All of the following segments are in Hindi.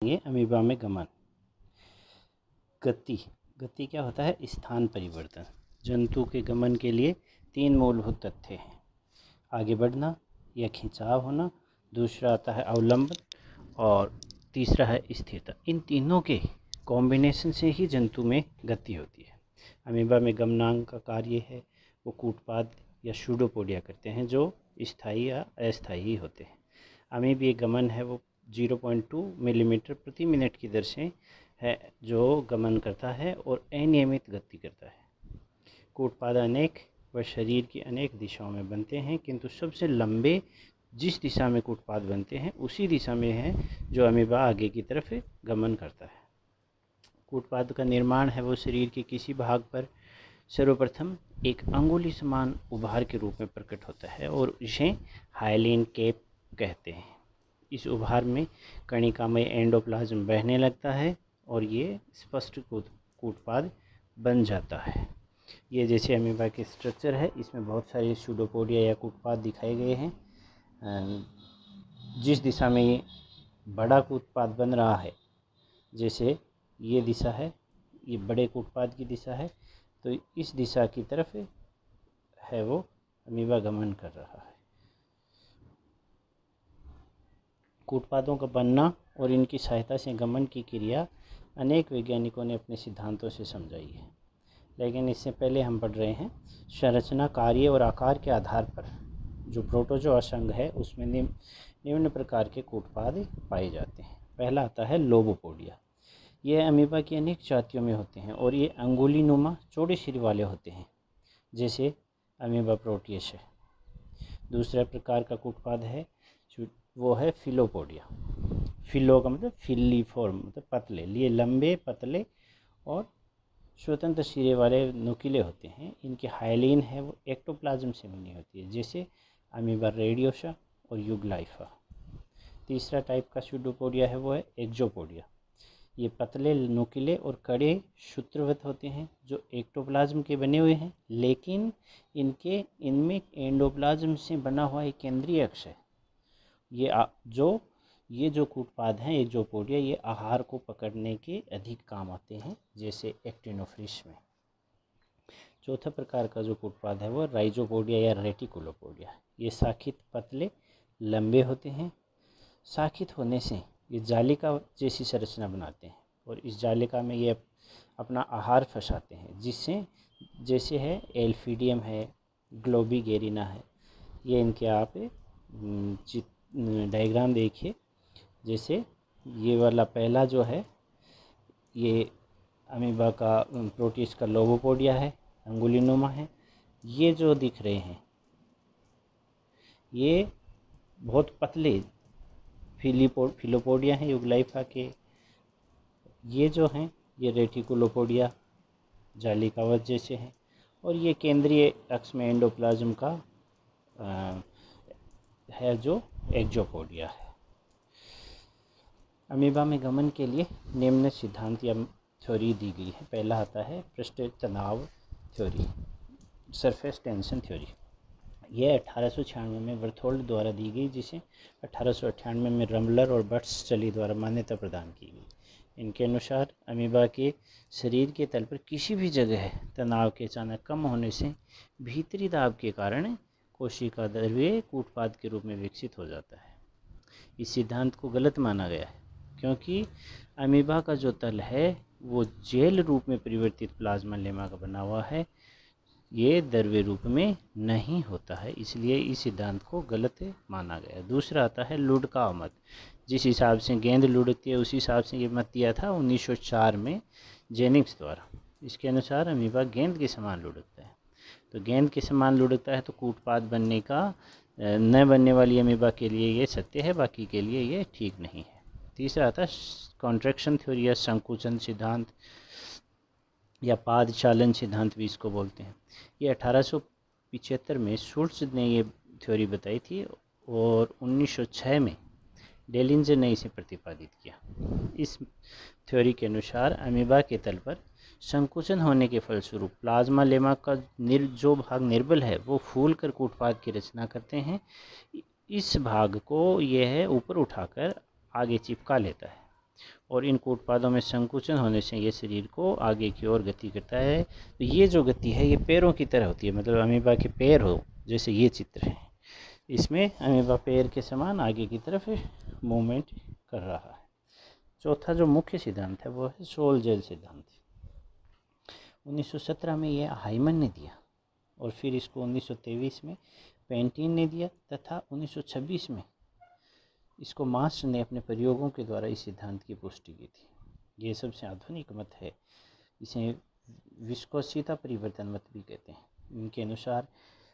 ये अमीबा में गमन। गति क्या होता है? स्थान परिवर्तन। जंतु के गमन के लिए 3 मूलभूत तथ्य हैं। आगे बढ़ना या खिंचाव होना, दूसरा आता है अवलंबन और तीसरा है स्थिरता। इन तीनों के कॉम्बिनेशन से ही जंतु में गति होती है। अमीबा में गमनांग का कार्य है वो कूटपाद या सूडोपोडिया करते हैं जो स्थायी या अस्थायी होते हैं। अमीबीय गमन है वो 0.2 मिलीमीटर प्रति मिनट की दर से है जो गमन करता है और अनियमित गति करता है। कूटपाद अनेक व शरीर की अनेक दिशाओं में बनते हैं, किंतु सबसे लंबे जिस दिशा में कूटपाद बनते हैं उसी दिशा में है जो अमीबा आगे की तरफ गमन करता है। कूटपाद का निर्माण है वो शरीर के किसी भाग पर सर्वप्रथम एक अंगुली समान उभार के रूप में प्रकट होता है और इसे हाइलिन कैप कहते हैं। इस उभार में कणिकामय एंडोप्लाज्म बहने लगता है और ये स्पष्ट कूटपाद बन जाता है। ये जैसे अमीबा के स्ट्रक्चर है, इसमें बहुत सारे सूडोपोडिया या कूटपाद दिखाए गए हैं। जिस दिशा में ये बड़ा कूटपाद बन रहा है, जैसे ये दिशा है, ये बड़े कूटपाद की दिशा है, तो इस दिशा की तरफ है वो अमीबा गमन कर रहा है। कूटपादों का बनना और इनकी सहायता से गमन की क्रिया अनेक वैज्ञानिकों ने अपने सिद्धांतों से समझाई है, लेकिन इससे पहले हम पढ़ रहे हैं संरचना, कार्य और आकार के आधार पर जो प्रोटोजोआ संघ है उसमें निम्न प्रकार के कूटपाद पाए जाते हैं। पहला आता है लोबोपोडिया। ये अमीबा की अनेक जातियों में होते हैं और ये अंगुली नुमा चौड़े सिर वाले होते हैं, जैसे अमीबा प्रोटियस है। दूसरा प्रकार का कूटपाद है वो है फिलोपोडिया। फिलो का मतलब फिलीफॉर्म, मतलब पतले, लिए लंबे, पतले और स्वतंत्र सिरे वाले नुकीले होते हैं। इनकी हाइलिन है वो एक्टोप्लाज्म से बनी होती है, जैसे अमीबा रेडियोसा और यूग्लाइफा। तीसरा टाइप का सूडोपोडिया है वो है एक्सोपोडिया। ये पतले, नुकीले और कड़े सूत्रवत होते हैं जो एक्टोप्लाज्म के बने हुए हैं, लेकिन इनमें एंडोप्लाज्म से बना हुआ एक केंद्रीय अक्ष है। ये जो कूटपाद हैं एक्सोपोडिया, ये आहार को पकड़ने के अधिक काम आते हैं, जैसे एक्टिनोफिश में। चौथा प्रकार का जो कूटपाद है वो राइजोपोडिया या रेटिकुलोपोडिया। ये शाखित, पतले, लंबे होते हैं। शाखित होने से ये जालिका जैसी संरचना बनाते हैं और इस जालिका में ये अपना आहार फंसाते हैं, जिससे जैसे है एल्फीडियम है, ग्लोबिगेरिना है। ये इनके आप डायग्राम देखिए, जैसे ये वाला पहला जो है ये अमीबा का प्रोटिस का लोबोपोडिया है, अंगुलिनुमा है। ये जो दिख रहे हैं ये बहुत पतले फिलोपोडिया हैं यूग्लाइफा के। ये जो हैं ये रेटिकुलोपोडिया जालिकावत जैसे हैं और ये केंद्रीय अक्ष में एंडोप्लाज्म का है जो एक्सोपोडिया है। अमीबा में गमन के लिए निम्न सिद्धांत या थ्योरी दी गई है। पहला आता है पृष्ठ तनाव थ्योरी, सरफेस टेंशन थ्योरी। यह 1896 में बर्थोल्ड द्वारा दी गई, जिसे 1898 में रमलर और बर्ट्सचली द्वारा मान्यता प्रदान की गई। इनके अनुसार अमीबा के शरीर के तल पर किसी भी जगह तनाव के अचानक कम होने से भीतरी दाब के कारण कोशिका द्रव्य कूटपाद के रूप में विकसित हो जाता है। इस सिद्धांत को गलत माना गया है क्योंकि अमीबा का जो तल है वो जेल रूप में परिवर्तित प्लाज्मा लेमा का बना हुआ है, ये द्रव्य रूप में नहीं होता है, इसलिए इस सिद्धांत को गलत माना गया। दूसरा आता है लुड का मत। जिस हिसाब से गेंद लुढ़कती है उस हिसाब से ये मत दिया था 1904 में जेनिंग्स द्वारा। इसके अनुसार अमीबा गेंद के समान लुढ़कता है, तो गेंद के समान लुढ़कता है तो कूटपाद बनने का न बनने वाली अमीबा के लिए ये सत्य है, बाकी के लिए ये ठीक नहीं है। तीसरा आता है कॉन्ट्रैक्शन थ्योरी या संकुचन सिद्धांत या पाद चालन सिद्धांत भी इसको बोलते हैं। ये 1875 में शुल्ट्ज ने ये थ्योरी बताई थी और 1906 में डेलिंजर ने इसे प्रतिपादित किया। इस थ्योरी के अनुसार अमीबा के तल पर संकुचन होने के फलस्वरूप प्लाज्मा लेमा का जो भाग निर्बल है वो फूल कर कूटपाद की रचना करते हैं। इस भाग को यह ऊपर उठाकर आगे चिपका लेता है। और इन कूटपादों में संकुचन होने से ये शरीर को आगे की ओर गति करता है। तो ये जो गति है ये पैरों की तरह होती है, मतलब अमीबा के पैर हो, जैसे ये चित्र है, इसमें अमीबा पैर के समान आगे की तरफ मूवमेंट कर रहा है। चौथा जो मुख्य सिद्धांत है वो है सोल जेल सिद्धांत। 1917 में ये हाइमन ने दिया और फिर इसको 1923 में पेंटिन ने दिया तथा 1926 में इसको मास्टर ने अपने प्रयोगों के द्वारा इस सिद्धांत की पुष्टि की थी। ये सबसे आधुनिक मत है, इसे विस्कोसिता परिवर्तन मत भी कहते हैं। इनके अनुसार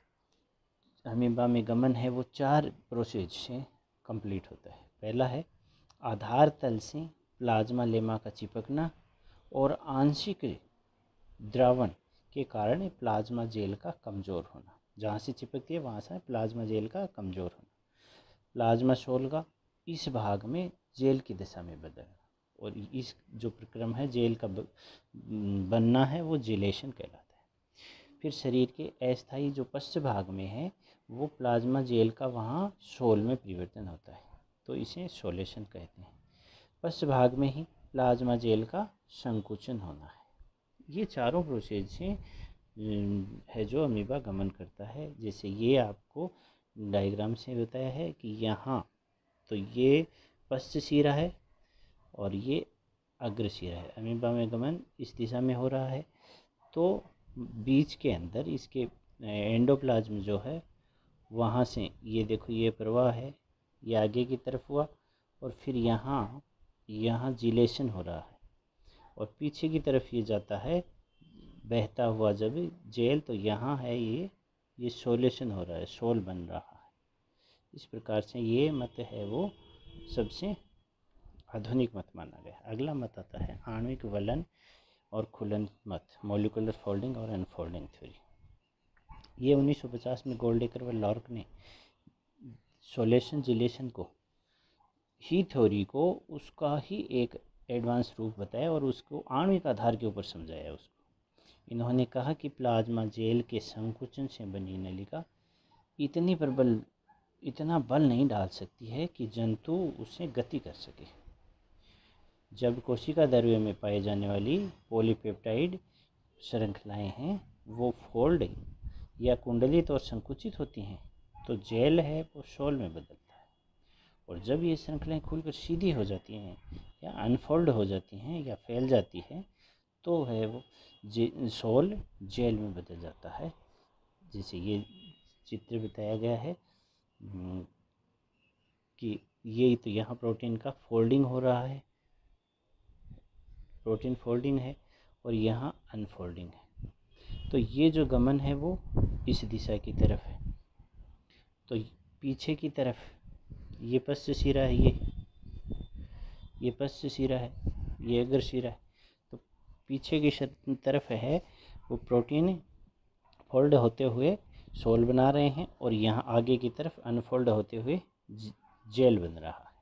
अमीबा में गमन है वो 4 प्रोसेस से कंप्लीट होता है। पहला है आधार तल से प्लाज्मा लेमा का चिपकना और आंशिक द्रावण के कारण प्लाज्मा जेल का कमज़ोर होना। जहाँ से चिपकती है वहाँ से प्लाज्मा जेल का कमज़ोर होना। प्लाज्मा शोल का इस भाग में जेल की दिशा में बदलना, और इस जो प्रक्रम है जेल का बनना है वो जेलेशन कहलाता है। फिर शरीर के अस्थायी जो पश्च भाग में है वो प्लाज्मा जेल का वहाँ शोल में परिवर्तन होता है, तो इसे सोलेशन कहते हैं। पश्च भाग में ही प्लाज्मा जेल का संकुचन होना है। ये चारों प्रोसेस से है जो अमीबा गमन करता है। जैसे ये आपको डायग्राम से बताया है कि यहाँ तो ये पश्च शिरा है और ये अग्र शिरा है। अमीबा में गमन इस दिशा में हो रहा है, तो बीच के अंदर इसके एंडोप्लाज्म जो है वहाँ से ये देखो ये प्रवाह है, ये आगे की तरफ हुआ और फिर यहाँ जिलेशन हो रहा है और पीछे की तरफ ये जाता है बहता हुआ जब जेल, तो यहाँ है ये सोलेशन हो रहा है, शोल बन रहा है। इस प्रकार से ये मत है वो सबसे आधुनिक मत माना गया। अगला मत आता है आणविक वलन और खुलन मत, मॉलिक्यूलर फोल्डिंग और अनफोल्डिंग थ्योरी। ये 1950 में गोल्डेकर व लॉर्क ने सोलेशन जिलेशन को ही थ्योरी को उसका ही एक एडवांस रूप बताया और उसको आणविक आधार के ऊपर समझाया उसको। इन्होंने कहा कि प्लाज्मा जेल के संकुचन से बनी नलिका इतना बल नहीं डाल सकती है कि जंतु उसे गति कर सके। जब कोशिका द्रव्य में पाए जाने वाली पॉलीपेप्टाइड श्रृंखलाएं हैं वो फोल्ड या कुंडलित और संकुचित होती हैं, तो जेल है वो शोल में बदलता है। और जब ये श्रृंखलाएं खुलकर सीधी हो जाती हैं या अनफोल्ड हो जाती हैं या फैल जाती है, तो है वो शोल जेल में बदल जाता है। जैसे ये चित्र बताया गया है कि ये तो यहाँ प्रोटीन का फोल्डिंग हो रहा है, प्रोटीन फोल्डिंग है और यहाँ अनफोल्डिंग है। तो ये जो गमन है वो इस दिशा की तरफ है। तो पीछे की तरफ ये पश्च शिरा है, ये पश्च शिरा है, ये अग्र शिरा है। तो पीछे की तरफ है वो प्रोटीन फोल्ड होते हुए शोल बना रहे हैं और यहाँ आगे की तरफ अनफोल्ड होते हुए जेल बन रहा है।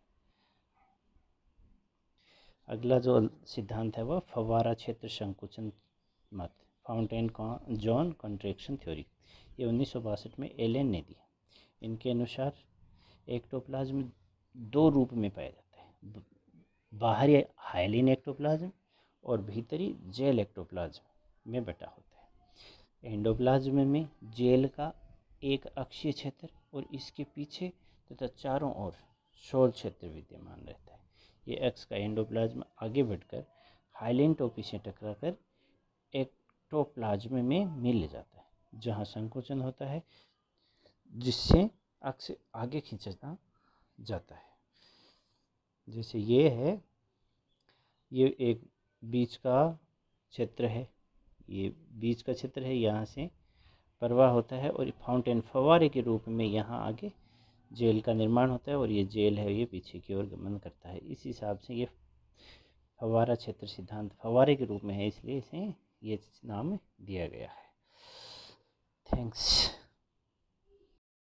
अगला जो सिद्धांत है वह फव्वारा क्षेत्र संकुचन मत, फाउंटेन जोन कॉन्ट्रैक्शन थ्योरी। ये 1962 में एलेन ने दी। इनके अनुसार एक्टोप्लाज्म 2 रूप में पाया जाता है, बाहरी हाइलिन एक्टोप्लाज्म और भीतरी जेल एक्टोप्लाज्म में बटा होता है। एंडोप्लाज्म में जेल का एक अक्षीय क्षेत्र और इसके पीछे तथा चारों ओर शोल क्षेत्र विद्यमान रहता है। ये अक्ष का एंडोप्लाज्म आगे बढ़कर हाइलिन टोपी से टकराकर एक्टोप्लाज्म में मिल जाता है, जहाँ संकुचन होता है जिससे अक्ष आगे खींचना जाता है। जैसे ये है, ये एक बीच का क्षेत्र है, ये बीच का क्षेत्र है, यहाँ से प्रवाह होता है और फाउंटेन फव्वारे के रूप में यहाँ आगे जेल का निर्माण होता है और ये जेल है ये पीछे की ओर गमन करता है। इस हिसाब से ये फव्वारा क्षेत्र सिद्धांत फव्वारे के रूप में है, इसलिए इसे ये नाम दिया गया है। थैंक्स।